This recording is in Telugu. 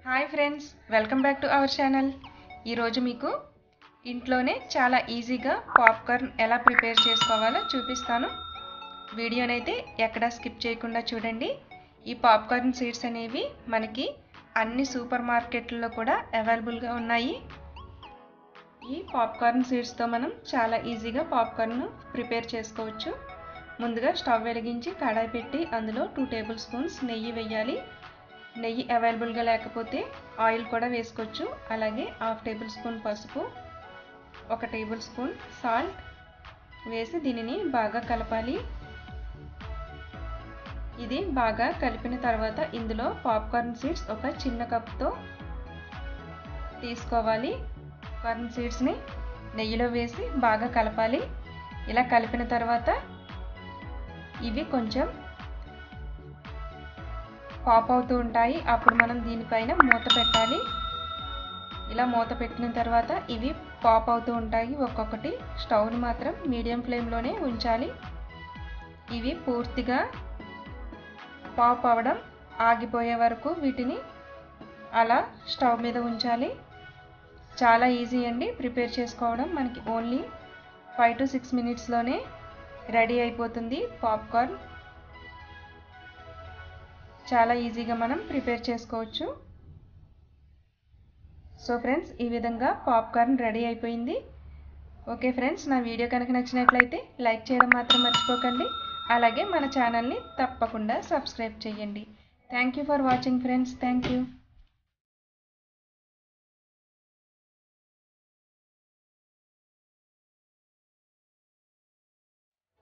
Hi friends, welcome back to our channel. ఈరోజు మీకు ఇంట్లోనే చాలా ఈజీగా పాప్కార్న్ ఎలా ప్రిపేర్ చేసుకోవాలో చూపిస్తాను. వీడియోనైతే ఎక్కడా స్కిప్ చేయకుండా చూడండి. ఈ పాప్కార్న్ సీడ్స్ అనేవి మనకి అన్ని సూపర్ మార్కెట్లలో కూడా అవైలబుల్గా ఉన్నాయి. ఈ పాప్కార్న్ సీడ్స్తో మనం చాలా ఈజీగా పాప్కార్న్ ప్రిపేర్ చేసుకోవచ్చు. ముందుగా స్టవ్ వెలిగించి కడాయి పెట్టి అందులో 2 టేబుల్ స్పూన్స్ నెయ్యి వేయాలి. నెయ్యి అవైలబుల్గా లేకపోతే ఆయిల్ కూడా వేసుకోవచ్చు. అలాగే 1/2 టేబుల్ స్పూన్ పసుపు, 1 టేబుల్ స్పూన్ సాల్ట్ వేసి దీనిని బాగా కలపాలి. ఇది బాగా కలిపిన తర్వాత ఇందులో పాప్కార్న్ సీడ్స్ ఒక చిన్న కప్తో తీసుకోవాలి. పాప్కార్న్ సీడ్స్ని నెయ్యిలో వేసి బాగా కలపాలి. ఇలా కలిపిన తర్వాత ఇవి కొంచెం పాప్ అవుతూ ఉంటాయి. అప్పుడు మనం దీనిపైన మూత పెట్టాలి. ఇలా మూత పెట్టిన తర్వాత ఇవి పాప్ అవుతూ ఉంటాయి ఒక్కొక్కటి. స్టవ్ని మాత్రం మీడియం ఫ్లేమ్లోనే ఉంచాలి. ఇవి పూర్తిగా పాప్ అవ్వడం ఆగిపోయే వరకు వీటిని అలా స్టవ్ మీద ఉంచాలి. చాలా ఈజీ అండి ప్రిపేర్ చేసుకోవడం. మనకి ఓన్లీ 5 to 6 మినిట్స్లోనే రెడీ అయిపోతుంది పాప్కార్న్. చాలా ఈజీగా మనం ప్రిపేర్ చేసుకోవచ్చు. సో ఫ్రెండ్స్, ఈ విధంగా పాప్కార్న్ రెడీ అయిపోయింది. ఓకే ఫ్రెండ్స్, నా వీడియో కనుక నచ్చినట్లయితే లైక్ చేయడం మాత్రం మర్చిపోకండి. అలాగే మన ఛానల్ని తప్పకుండా సబ్స్క్రైబ్ చేయండి. Thank you for watching friends. Thank you.